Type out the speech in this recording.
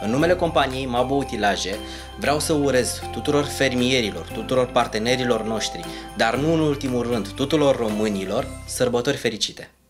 În numele companiei Mabo Utilaje vreau să urez tuturor fermierilor, tuturor partenerilor noștri, dar nu în ultimul rând tuturor românilor, sărbători fericite!